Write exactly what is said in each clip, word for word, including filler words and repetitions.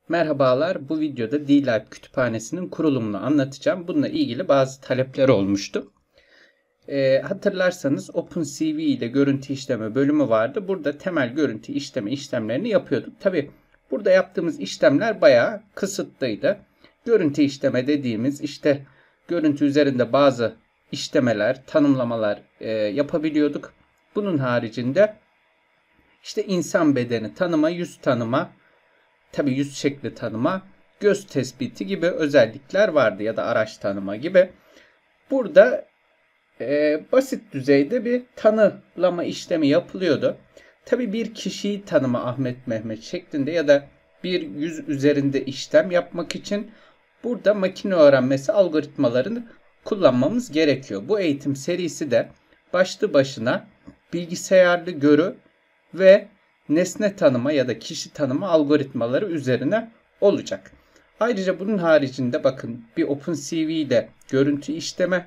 Merhabalar, bu videoda D-Live kütüphanesinin kurulumunu anlatacağım. Bununla ilgili bazı talepler olmuştu. Ee, hatırlarsanız OpenCV ile görüntü işleme bölümü vardı. Burada temel görüntü işleme işlemlerini yapıyorduk. Tabi burada yaptığımız işlemler bayağı kısıtlıydı. Görüntü işleme dediğimiz işte görüntü üzerinde bazı işlemeler, tanımlamalar e, yapabiliyorduk. Bunun haricinde işte insan bedeni tanıma, yüz tanıma, tabi yüz şekli tanıma, göz tespiti gibi özellikler vardı ya da araç tanıma gibi. Burada e, basit düzeyde bir tanımlama işlemi yapılıyordu. Tabi bir kişiyi tanıma Ahmet Mehmet şeklinde ya da bir yüz üzerinde işlem yapmak için burada makine öğrenmesi algoritmalarını kullanmamız gerekiyor. Bu eğitim serisi de başlı başına bilgisayarlı görü ve nesne tanıma ya da kişi tanıma algoritmaları üzerine olacak. Ayrıca bunun haricinde bakın bir OpenCV ile görüntü işleme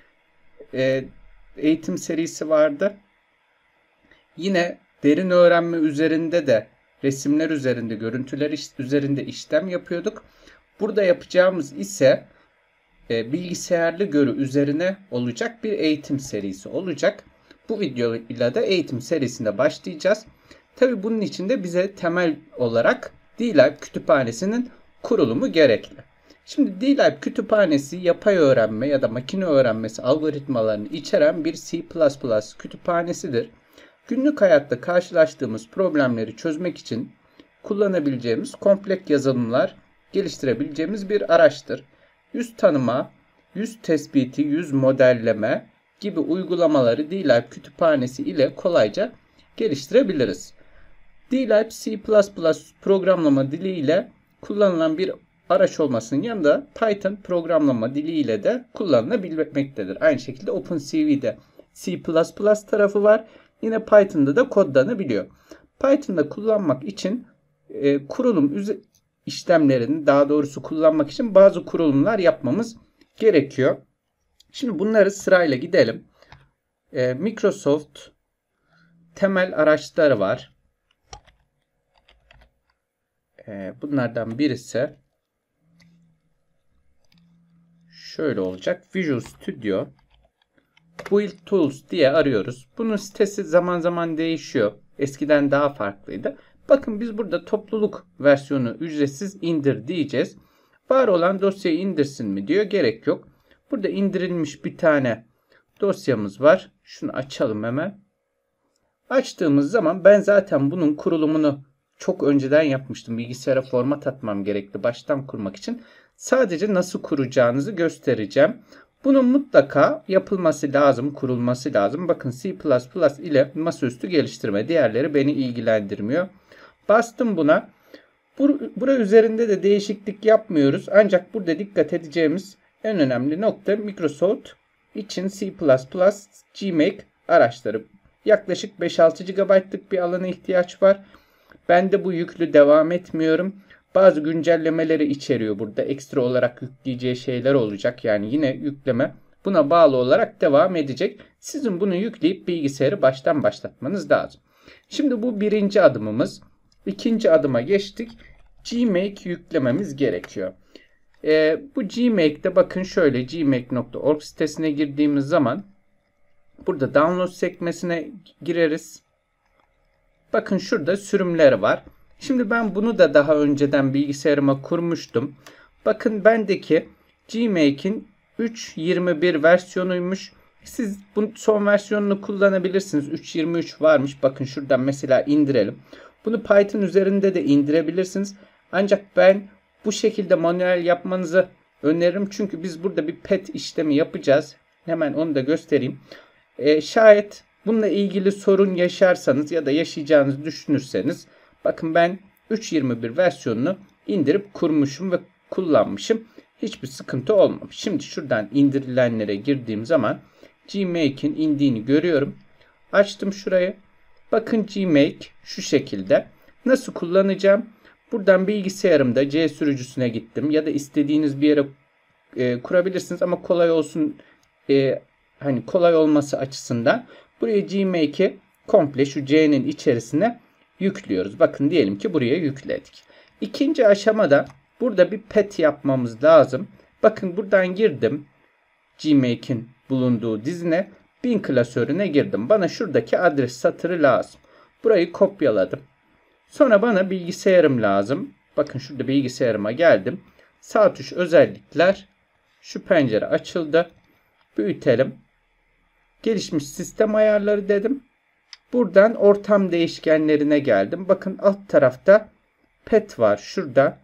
e, eğitim serisi vardı. Yine derin öğrenme üzerinde de resimler üzerinde, görüntüler üzerinde işlem yapıyorduk. Burada yapacağımız ise e, bilgisayarlı görü üzerine olacak bir eğitim serisi olacak. Bu videoyla da eğitim serisinde başlayacağız. Tabi bunun için de bize temel olarak D-Live kütüphanesinin kurulumu gerekli. Şimdi D-Live kütüphanesi yapay öğrenme ya da makine öğrenmesi algoritmalarını içeren bir C plus plus kütüphanesidir. Günlük hayatta karşılaştığımız problemleri çözmek için kullanabileceğimiz kompleks yazılımlar geliştirebileceğimiz bir araçtır. Yüz tanıma, yüz tespiti, yüz modelleme gibi uygulamaları D-Live kütüphanesi ile kolayca geliştirebiliriz. D-Live C plus plus programlama dili ile kullanılan bir araç olmasının yanında Python programlama dili ile de kullanılabilmektedir. Aynı şekilde OpenCV'de C plus plus tarafı var. Yine Python'da da kodlanabiliyor. Python'da kullanmak için e, kurulum işlemlerini daha doğrusu kullanmak için bazı kurulumlar yapmamız gerekiyor. Şimdi bunları sırayla gidelim. E, Microsoft temel araçları var. E, bunlardan birisi şöyle olacak. Visual Studio Build Tools diye arıyoruz. Bunun sitesi zaman zaman değişiyor. Eskiden daha farklıydı. Bakın biz burada topluluk versiyonu ücretsiz indir diyeceğiz. Var olan dosyayı indirsin mi diyor. Gerek yok. Burada indirilmiş bir tane dosyamız var. Şunu açalım hemen. Açtığımız zaman ben zaten bunun kurulumunu çok önceden yapmıştım. Bilgisayara format atmam gerekli baştan kurmak için. Sadece nasıl kuracağınızı göstereceğim. Bunun mutlaka yapılması lazım, kurulması lazım. Bakın C plus plus ile masaüstü geliştirme. Diğerleri beni ilgilendirmiyor. Bastım buna. Bur Bura üzerinde de değişiklik yapmıyoruz. Ancak burada dikkat edeceğimiz en önemli nokta Microsoft için C plus plus Gmake araçları. Yaklaşık beş altı gigabaytlık bir alana ihtiyaç var. Ben de bu yüklü devam etmiyorum. Bazı güncellemeleri içeriyor burada. Ekstra olarak yükleyeceği şeyler olacak. Yani yine yükleme buna bağlı olarak devam edecek. Sizin bunu yükleyip bilgisayarı baştan başlatmanız lazım. Şimdi bu birinci adımımız. İkinci adıma geçtik. Gmake yüklememiz gerekiyor. Ee, bu Gmake'de bakın şöyle gmake nokta org sitesine girdiğimiz zaman burada download sekmesine gireriz. Bakın şurada sürümleri var. Şimdi ben bunu da daha önceden bilgisayarıma kurmuştum. Bakın bendeki Gmake'in üç nokta yirmi bir versiyonuymuş. Siz bu son versiyonunu kullanabilirsiniz. üç nokta yirmi üç varmış. Bakın şuradan mesela indirelim. Bunu Python üzerinde de indirebilirsiniz. Ancak ben bu şekilde manuel yapmanızı öneririm. Çünkü biz burada bir pet işlemi yapacağız. Hemen onu da göstereyim. Ee, şayet bununla ilgili sorun yaşarsanız ya da yaşayacağınızı düşünürseniz bakın ben üç nokta yirmi bir versiyonunu indirip kurmuşum ve kullanmışım. Hiçbir sıkıntı olmamış. Şimdi şuradan indirilenlere girdiğim zaman Gmake'in indiğini görüyorum. Açtım şurayı. Bakın Gmake şu şekilde. Nasıl kullanacağım? Buradan bilgisayarımda C sürücüsüne gittim. Ya da istediğiniz bir yere e, kurabilirsiniz ama kolay olsun e, hani kolay olması açısından buraya Gmake'i komple şu C'nin içerisine yüklüyoruz. Bakın diyelim ki buraya yükledik. İkinci aşamada burada bir pet yapmamız lazım. Bakın buradan girdim. Gmake'in bulunduğu dizine bin klasörüne girdim. Bana şuradaki adres satırı lazım. Burayı kopyaladım. Sonra bana bilgisayarım lazım. Bakın şurada bilgisayarıma geldim. Sağ tuş özellikler. Şu pencere açıldı. Büyütelim. Gelişmiş sistem ayarları dedim. Buradan ortam değişkenlerine geldim. Bakın alt tarafta pet var. Şurada.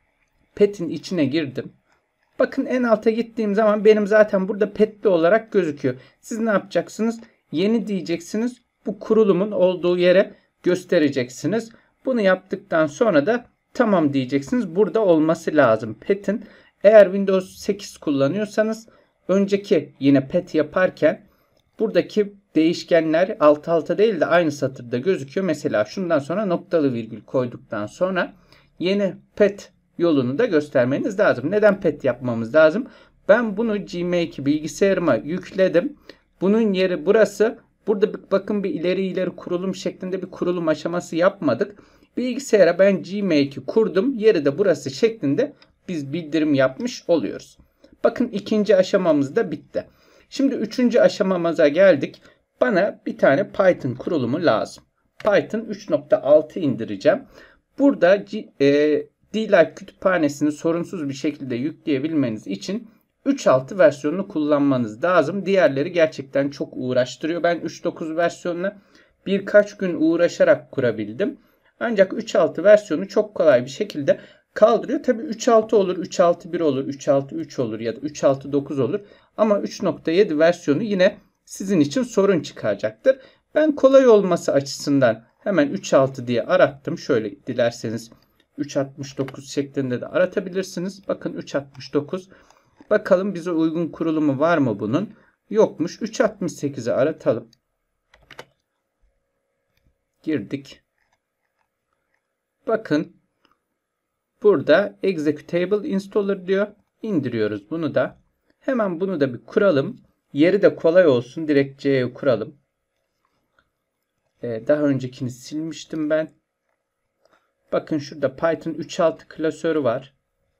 Pet'in içine girdim. Bakın en alta gittiğim zaman benim zaten burada petli olarak gözüküyor. Siz ne yapacaksınız? Yeni diyeceksiniz. Bu kurulumun olduğu yere göstereceksiniz. Bunu yaptıktan sonra da tamam diyeceksiniz. Burada olması lazım pet'in. Eğer Windows sekiz kullanıyorsanız önceki yine pet yaparken buradaki değişkenler alt alta değil de aynı satırda gözüküyor. Mesela şundan sonra noktalı virgül koyduktan sonra yeni pet yolunu da göstermeniz lazım. Neden pet yapmamız lazım? Ben bunu Gmake bilgisayarıma yükledim. Bunun yeri burası. Burada bir, bakın bir ileri ileri kurulum şeklinde bir kurulum aşaması yapmadık. Bilgisayara ben Gmake'i kurdum. Yeri de burası şeklinde biz bildirim yapmış oluyoruz. Bakın ikinci aşamamız da bitti. Şimdi üçüncü aşamamıza geldik. Bana bir tane Python kurulumu lazım. Python üç nokta altı indireceğim. Burada e, D-Lib kütüphanesini sorunsuz bir şekilde yükleyebilmeniz için üç nokta altı versiyonunu kullanmanız lazım. Diğerleri gerçekten çok uğraştırıyor. Ben üç nokta dokuz versiyonuna birkaç gün uğraşarak kurabildim. Ancak üç nokta altı versiyonu çok kolay bir şekilde kaldırıyor. Tabi üç nokta altı olur, üç nokta altı bir olur, üç nokta altı üç olur ya da üç nokta altı dokuz olur. Ama üç nokta yedi versiyonu yine sizin için sorun çıkaracaktır. Ben kolay olması açısından hemen üç nokta altı diye arattım. Şöyle dilerseniz üç nokta altmış dokuz şeklinde de aratabilirsiniz. Bakın üç nokta altmış dokuz. Bakalım bize uygun kurulumu var mı bunun? Yokmuş. üç nokta altmış sekizi aratalım. Girdik. Bakın burada executable installer diyor. İndiriyoruz bunu da. Hemen bunu da bir kuralım. Yeri de kolay olsun. Direkt C'ye kuralım. Ee, daha öncekini silmiştim ben. Bakın şurada Python üç nokta altı klasörü var.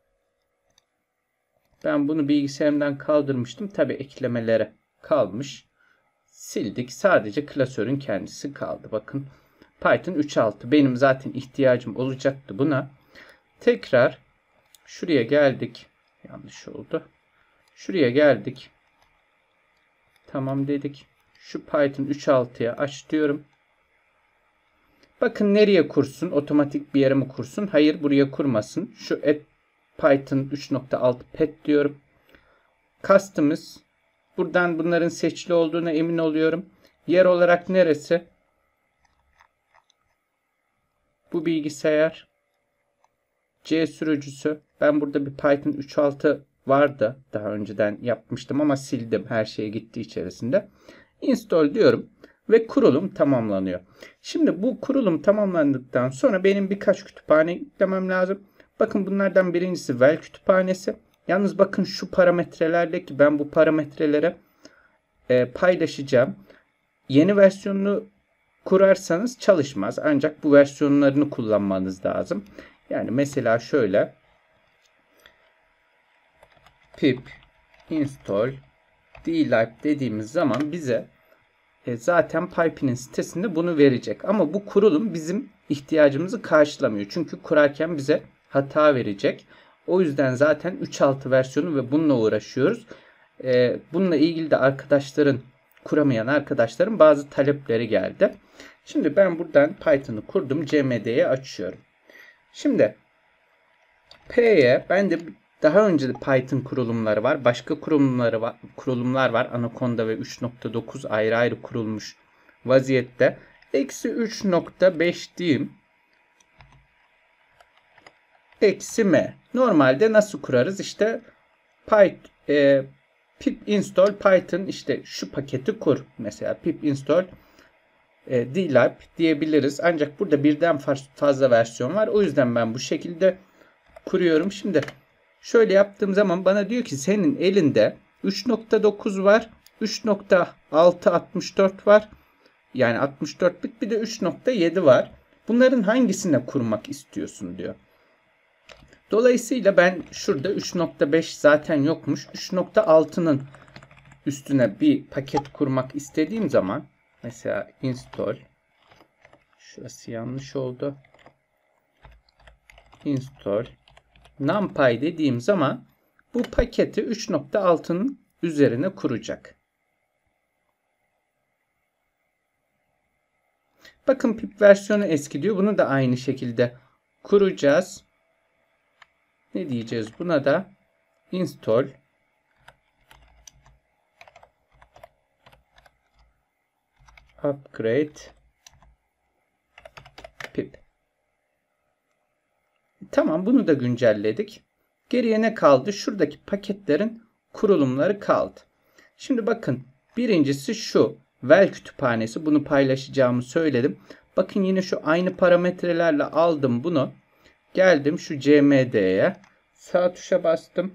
Ben bunu bilgisayarımdan kaldırmıştım. Tabi eklemelere kalmış. Sildik. Sadece klasörün kendisi kaldı. Bakın Python üç nokta altı. Benim zaten ihtiyacım olacaktı buna. Tekrar şuraya geldik. Yanlış oldu. Şuraya geldik. Tamam dedik. Şu Python üç nokta altıya aç diyorum. Bakın nereye kursun? Otomatik bir yere mi kursun? Hayır, buraya kurmasın. Şu et Python üç nokta altı pet diyorum. Custom'ız. Buradan bunların seçili olduğuna emin oluyorum. Yer olarak neresi? Bu bilgisayar. C sürücüsü. Ben burada bir Python üç nokta altı vardı. Daha önceden yapmıştım ama sildim. Her şey gitti içerisinde. Install diyorum. Ve kurulum tamamlanıyor. Şimdi bu kurulum tamamlandıktan sonra benim birkaç kütüphane yüklemem lazım. Bakın bunlardan birincisi Vel kütüphanesi. Yalnız bakın şu parametrelerdeki ben bu parametrelere e, paylaşacağım. Yeni versiyonunu kurarsanız çalışmaz. Ancak bu versiyonlarını kullanmanız lazım. Yani mesela şöyle pip install dlib dediğimiz zaman bize e, zaten Python'in sitesinde bunu verecek. Ama bu kurulum bizim ihtiyacımızı karşılamıyor. Çünkü kurarken bize hata verecek. O yüzden zaten üç nokta altı versiyonu ve bununla uğraşıyoruz. E, bununla ilgili de arkadaşların, kuramayan arkadaşların bazı talepleri geldi. Şimdi ben buradan Python'ı kurdum. C M D'ye açıyorum. Şimdi P'ye ben de daha önce de Python kurulumları var. Başka kurulumları var, kurulumlar var. Anaconda ve üç nokta dokuz ayrı ayrı kurulmuş vaziyette. Eksi üç nokta beş diyeyim. Eksi M. Normalde nasıl kurarız? İşte Python, e, pip install Python işte şu paketi kur. Mesela pip install e, dlib diyebiliriz. Ancak burada birden fazla versiyon var. O yüzden ben bu şekilde kuruyorum. Şimdi şöyle yaptığım zaman bana diyor ki senin elinde üç nokta dokuz var. üç nokta altı altmış dört var. Yani altmış dört bit, bir de üç nokta yedi var. Bunların hangisine kurmak istiyorsun diyor. Dolayısıyla ben şurada üç nokta beş zaten yokmuş. üç nokta altının üstüne bir paket kurmak istediğim zaman mesela install, şurası yanlış oldu. Install numpy dediğim zaman bu paketi üç nokta altının üzerine kuracak. Bakın pip versiyonu eski diyor. Bunu da aynı şekilde kuracağız. Ne diyeceğiz? Buna da install upgrade pip. Tamam, bunu da güncelledik. Geriye ne kaldı? Şuradaki paketlerin kurulumları kaldı. Şimdi bakın, birincisi şu vel kütüphanesi. Bunu paylaşacağımı söyledim. Bakın yine şu aynı parametrelerle aldım bunu. Geldim şu cmd'ye. Sağ tuşa bastım.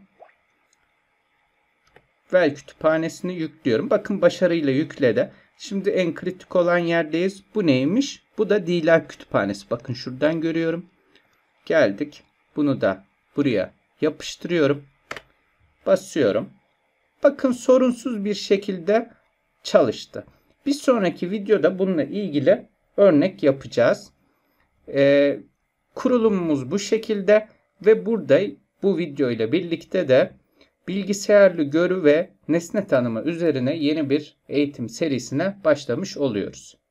Vel kütüphanesini yüklüyorum. Bakın başarıyla yükledi. Şimdi en kritik olan yerdeyiz. Bu neymiş? Bu da dlib kütüphanesi. Bakın şuradan görüyorum. Geldik. Bunu da buraya yapıştırıyorum. Basıyorum. Bakın sorunsuz bir şekilde çalıştı. Bir sonraki videoda bununla ilgili örnek yapacağız. Ee, kurulumumuz bu şekilde ve burada bu video ile birlikte de bilgisayarlı görü ve nesne tanımı üzerine yeni bir eğitim serisine başlamış oluyoruz.